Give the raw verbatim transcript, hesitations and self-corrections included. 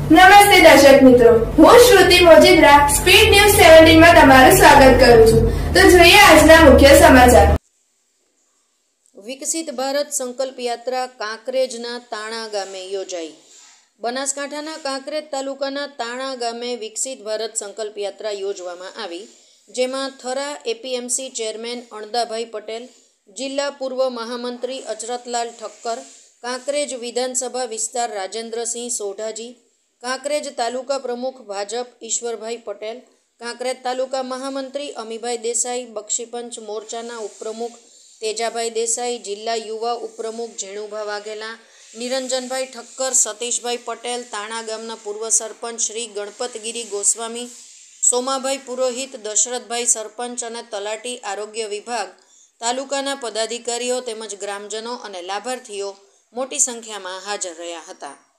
નમસ્તે દર્શક મિત્રો, હું શ્રુતિ મોજીદ્રા સ્પીડ ન્યૂઝ સત્તર માં તમારું સ્વાગત કરું છું। તો જોઈએ આજના મુખ્ય સમાચાર। વિકસિત ભારત સંકલ્પ યાત્રા કાંકરેજના તાણા ગામે યોજાઈ। બનાસકાંઠાના કાંકરેજ તાલુકાના તાણા ગામે વિકસિત ભારત સંકલ્પ યાત્રા યોજવામાં આવી, જેમાં થરા એપીએમસી ચેરમેન અણદાભાઈ પટેલ, જિલ્લા પૂર્વ મહામંત્રી અચરતલાલ ઠક્કર, કાંકરેજ વિધાનસભા વિસ્તાર રાજેન્દ્રસિંહ સોઢાજી, કાંકરેજ તાલુકા પ્રમુખ ભાજપ ઈશ્વરભાઈ પટેલ, કાંકરેજ તાલુકા મહામંત્રી અમીભાઈ દેસાઈ, બક્ષીપંચ મોરચાના ઉપપ્રમુખ તેજાભાઈ દેસાઈ, જિલ્લા યુવા ઉપપ્રમુખ ઝેણુભા વાઘેલા, નિરંજનભાઈ ઠક્કર, સતીશભાઈ પટેલ, તાણા ગામના પૂર્વ સરપંચ શ્રી ગણપતગીરી ગોસ્વામી, સોમાભાઈ પુરોહિત, દશરથભાઈ સરપંચ અને તલાટી આરોગ્ય વિભાગ તાલુકાના પદાધિકારીઓ તેમજ ગ્રામજનો અને લાભાર્થીઓ મોટી સંખ્યામાં હાજર રહ્યા હતા।